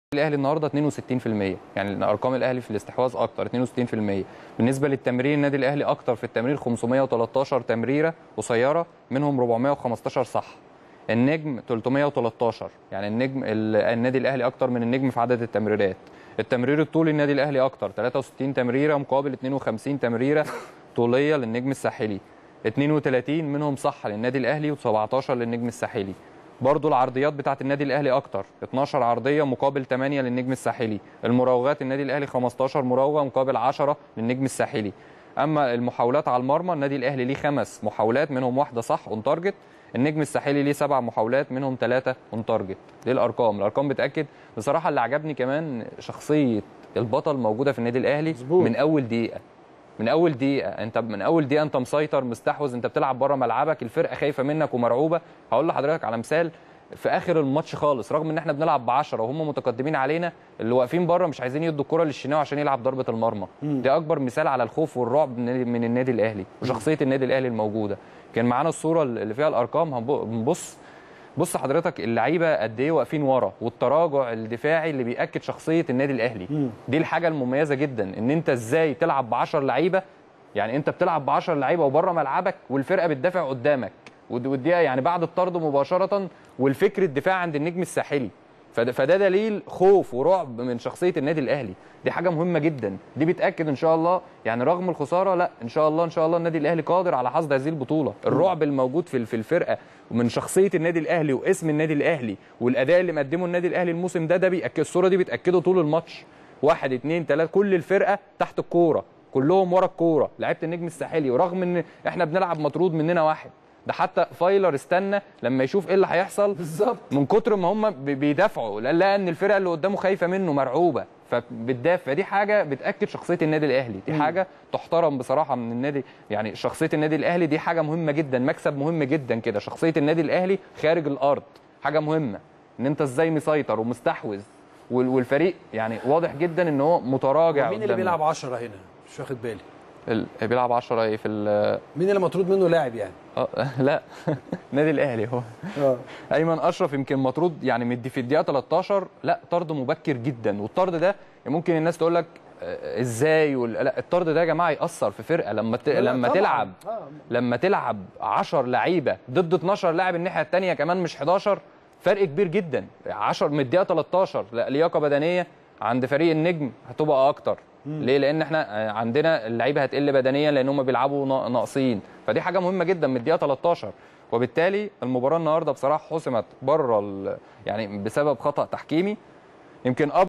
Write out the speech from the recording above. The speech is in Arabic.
الاهلي النهارده 62%، يعني ارقام الاهلي في الاستحواذ اكتر 62%. بالنسبه للتمرير النادي الاهلي اكتر في التمرير 513 تمريره قصيره منهم 415 صح. النجم 313، يعني النادي الاهلي اكتر من النجم في عدد التمريرات. التمرير الطولي النادي الاهلي اكتر 63 تمريره مقابل 52 تمريره طوليه للنجم الساحلي. 32 منهم صح للنادي الاهلي و17 للنجم الساحلي. برضو العرضيات بتاعت النادي الاهلي اكتر 12 عرضيه مقابل 8 للنجم الساحلي. المراوغات النادي الاهلي 15 مراوغه مقابل 10 للنجم الساحلي. اما المحاولات على المرمى النادي الاهلي ليه 5 محاولات منهم واحده صح اون تارجت. النجم الساحلي ليه 7 محاولات منهم 3 اون تارجت. دي الارقام بتاكد بصراحه. اللي عجبني كمان شخصيه البطل موجوده في النادي الاهلي من اول دقيقه. من اول دقيقه انت مسيطر مستحوذ، انت بتلعب بره ملعبك، الفرقه خايفه منك ومرعوبه. هقول لحضرتك على مثال في اخر الماتش خالص، رغم ان احنا بنلعب ب10 وهم متقدمين علينا، اللي واقفين بره مش عايزين يدوا الكره للشناوي عشان يلعب ضربه المرمى. دي اكبر مثال على الخوف والرعب من النادي الاهلي وشخصيه النادي الاهلي الموجوده. كان معانا الصوره اللي فيها الارقام، بص حضرتك اللعيبه قد ايه واقفين ورا، والتراجع الدفاعي اللي بياكد شخصيه النادي الاهلي. دي الحاجه المميزه جدا، ان انت ازاي تلعب ب10 لعيبه. يعني انت بتلعب ب10 لعيبه وبره ملعبك والفرقه بتدافع قدامك، ودي يعني بعد الطرد مباشره، والفكر الدفاع عند النجم الساحلي. فده دليل خوف ورعب من شخصيه النادي الاهلي. دي حاجه مهمه جدا، دي بتاكد ان شاء الله يعني رغم الخساره، لا ان شاء الله النادي الاهلي قادر على حصد هذه البطوله. الرعب الموجود في الفرقه ومن شخصيه النادي الاهلي واسم النادي الاهلي والاداء اللي مقدمه النادي الاهلي الموسم ده بياكد. الصوره دي بتاكده طول الماتش. 1 2 3 كل الفرقه تحت الكوره، كلهم ورا الكوره، لعيبه النجم الساحلي، ورغم ان احنا بنلعب مطرود مننا واحد. ده حتى فايلر استنى لما يشوف ايه اللي هيحصل بالظبط، من كتر ما هم بيدافعوا، لقى ان الفرقه اللي قدامه خايفه منه مرعوبه فبتدافع. دي حاجه بتاكد شخصيه النادي الاهلي، دي حاجه تحترم بصراحه من النادي. يعني شخصيه النادي الاهلي دي حاجه مهمه جدا، مكسب مهم جدا كده. شخصيه النادي الاهلي خارج الارض حاجه مهمه، ان انت ازاي مسيطر ومستحوذ، والفريق يعني واضح جدا ان هو متراجع. مين اللي بيلعب 10 هنا؟ مش واخد بالي. بيلعب 10 ايه في مين اللي مطرود منه لاعب يعني؟ لا النادي الاهلي هو ايمن اشرف يمكن مطرود يعني في الدقيقه 13. لا طرد مبكر جدا، والطرد ده ممكن الناس تقول لك ازاي لا الطرد ده يا جماعه ياثر في فرقه لما تلعب 10 لعيبه ضد 12 لاعب الناحيه الثانيه كمان مش 11. فرق كبير جدا. 10 من الدقيقه 13 لا لياقه بدنيه عند فريق النجم هتبقى اكتر. ليه؟ لان احنا عندنا اللعيبه هتقل بدنيا لان هم بيلعبوا ناقصين. فدي حاجه مهمه جدا من الدقيقه 13. وبالتالي المباراه النهارده بصراحه حسمت بره يعني بسبب خطا تحكيمي يمكن